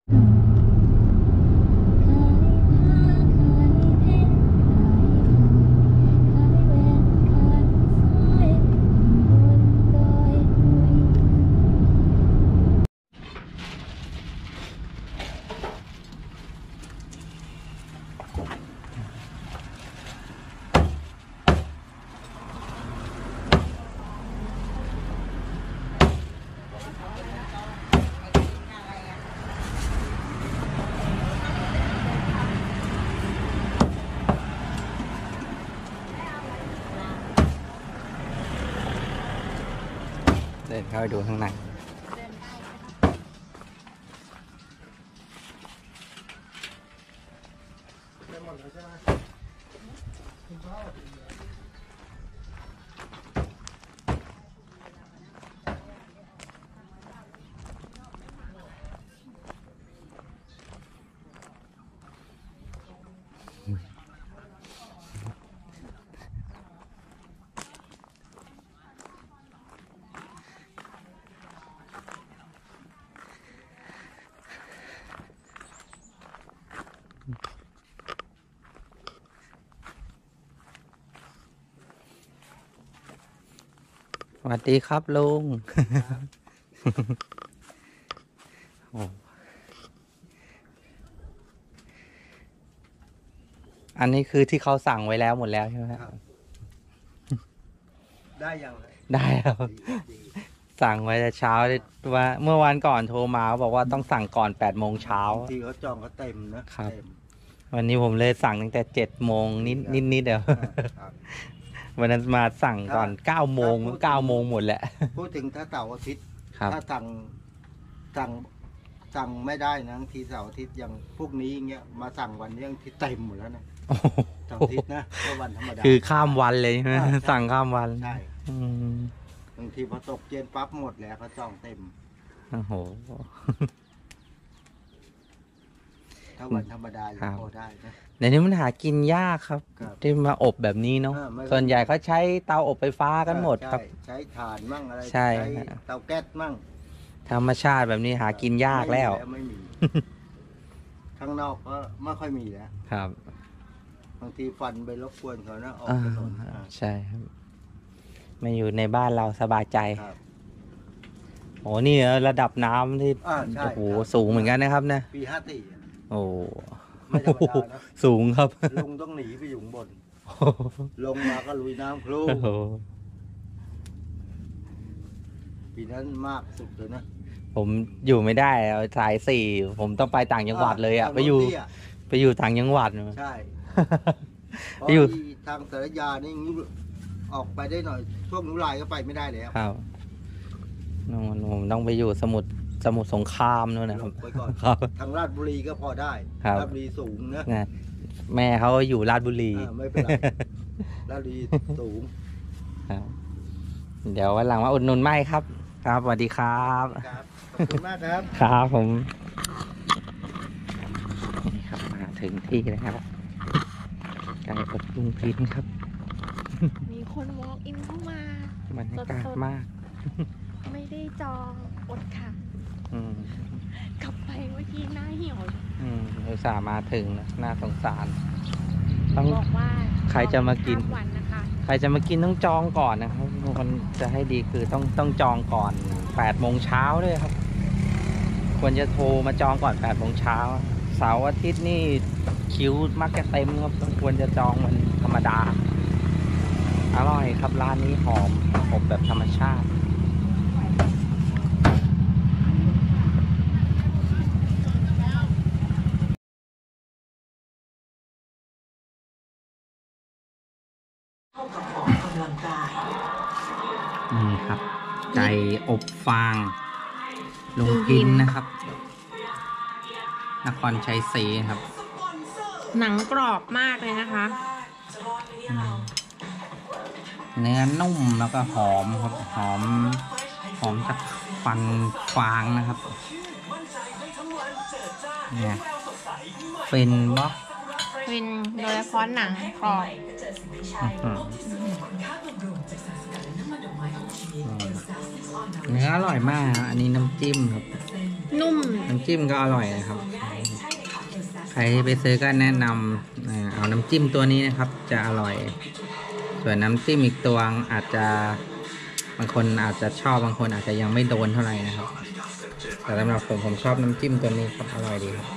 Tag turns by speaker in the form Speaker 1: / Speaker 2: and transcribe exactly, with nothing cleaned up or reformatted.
Speaker 1: เดินเข้าไปดูข้างในสวัสดีครับลุง โอ้อันนี้คือที่เขาสั่งไว้แล้วหมดแล้วใช่ไหมครับ
Speaker 2: ได้ยังไง
Speaker 1: ได้ครับสั่งไว้แต่เช้าว่าเมื่อวันก่อนโทรมาบอกว่าต้องสั่งก่อนแปดโมงเช้า
Speaker 2: ที่เขาจองเขาเต็มนะครับ
Speaker 1: วันนี้ผมเลยสั่งตั้งแต่เจ็ดโมงนิดนิดนิดเดียว วันนั้นมาสั่งก่อนเก้าโมงเก้าโมงหมดแหละ
Speaker 2: พูดถึงถ้าเสาร์อาทิตย์
Speaker 1: ครับ
Speaker 2: ถ้าสั่งสั่งสั่งไม่ได้นะทีเสาร์อาทิตย์อย่างพวกนี้อย่างเงี้ยมาสั่งวันนี้ยังที่เต็มหมดแล้วนะเสาร์อาทิตย์นะก็วันธรรมดา
Speaker 1: คือข้ามวันเลยใช่ไหมสั่งข้ามวัน
Speaker 2: ใช่
Speaker 1: อืม
Speaker 2: บางทีพอตกเย็นปั๊บหมดแล้วเขาจองเต็ม
Speaker 1: โอ้โห
Speaker 2: ถ้าวันธรรมดายังพอได้นะ
Speaker 1: เดี๋ยวนี้มันหากินยากครับ
Speaker 2: ครับ
Speaker 1: ที่มาอบแบบนี้เนาะ
Speaker 2: อ่าไม่
Speaker 1: ส่วนใหญ่เขาใช้เตาอบไฟฟ้ากันหมดครับ
Speaker 2: ใช่ใช้ถ่านมั่งอะไร
Speaker 1: ใช่
Speaker 2: เตาแก๊สมั่ง
Speaker 1: ธรรมชาติแบบนี้หากินยากแล้ว
Speaker 2: ไม่มี ข้างนอกก็ไม่ค่อยมีแล้ว
Speaker 1: ครับ
Speaker 2: บางทีฟันไปรบกวนเขานะออก
Speaker 1: อ่า
Speaker 2: ถนนอ่า
Speaker 1: ใช่ครับมาอยู่ในบ้านเราสบายใจ
Speaker 2: ครับ
Speaker 1: โอ้นี่ระดับน้ำที่
Speaker 2: อ่าใช่
Speaker 1: โอ้โห
Speaker 2: ครับ
Speaker 1: สูงเหมือนกันนะครับเนี่ย
Speaker 2: ปีห้าสี่
Speaker 1: โอ้
Speaker 2: ไม่ธรรมดานะ
Speaker 1: สูงครับ
Speaker 2: ลุงต้องหนีไปอยู่ข้างบน ลงมาก็ลุยน้ำครู
Speaker 1: โอ้โห
Speaker 2: ปีนั้นมากสุดเลยนะ
Speaker 1: ผมอยู่ไม่ได้เอาสายสี่ผมต้องไปต่างจังหวัดเลยอ่ะ
Speaker 2: ทาง
Speaker 1: ไปอยู่
Speaker 2: โน้นที่ะ
Speaker 1: ไปอยู่ต่างจังหวัด
Speaker 2: ใช่ เพ
Speaker 1: ไป
Speaker 2: ราะ
Speaker 1: อยู่
Speaker 2: ที่ทางสารยานี่ออกไปได้หน่อย ช่วงนุรายก็ไปไม่ได้แล้ว
Speaker 1: ครับนู่นผมต้องไปอยู่สมุทรสมุทรสงครามนู่นนะครับ
Speaker 2: ไปก่อน
Speaker 1: ครับ
Speaker 2: ทางราชบุรีก็พอได้
Speaker 1: ครับ
Speaker 2: ราชบุรีสูงนะ
Speaker 1: นะแม่เขาอยู่ราชบุรี
Speaker 2: อ่าไม่เป็นไร ราชบุรีสูง
Speaker 1: ครับ เดี๋ยววันหลังมาอุดหนุนไม่ครับ ครับสวัสดีครับ
Speaker 2: ครับ ขอบคุณมากครับ
Speaker 1: ครับผมนี่ครับมาถึงที่แล้วครับไก่อบลุงพินครับ
Speaker 3: มีคน walk in เข้ามา
Speaker 1: บรรยากาศมาก
Speaker 3: ไม่ได้จองอดค่ะ
Speaker 1: อืม
Speaker 3: กลับไปเมื่อกี้หน้าเหี่ยวเลย
Speaker 1: อืมอุตส่าห์มาถึงนะน่าสงสาร ต้อง
Speaker 3: บอกว่า
Speaker 1: ใครจะมากิน
Speaker 3: ข้วันนะคะ
Speaker 1: ใครจะมากินต้องจองก่อนนะครับมันจะให้ดีคือต้องต้องจองก่อนแปดโมงเช้าด้วยครับ ควรจะโทรมาจองก่อนแปดโมงเช้าเสาร์อาทิตย์นี่คิวมักจะเต็มครับต้องควรจะจองมันธรรมดา อร่อยครับร้านนี้หอมอบแบบธรรมชาติ
Speaker 4: เท่ากับออกกำลังกาย
Speaker 1: นี่ครับ ไก่อบฟางลุงพินนะครับ นครชัยศรีครับ
Speaker 3: หนังกรอบมากเลยนะคะ
Speaker 1: อืมเนื้อนุ่มแล้วก็หอมครับหอม หอมจากฟันฟางนะครับเนี่ยเป็นบล็อก
Speaker 3: เป็นโดยเฉพาะหนังกรอบ
Speaker 1: เนื้ออร่อยมากฮะอันนี้น้ำจิ้มครับ
Speaker 3: นุ่ม
Speaker 1: น้ำจิ้มก็อร่อยนะครับ ใครที่ไปซื้อก็แนะนำอ่าเอาน้ำจิ้มตัวนี้นะครับ จะอร่อย ส่วนน้ำจิ้มอีกตัวอาจจะบางคนอาจจะชอบบางคนอาจจะยังไม่โดนเท่าไหร่นะครับ แต่สำหรับผมผมชอบน้ำจิ้มตัวนี้ครับอร่อยดีครับ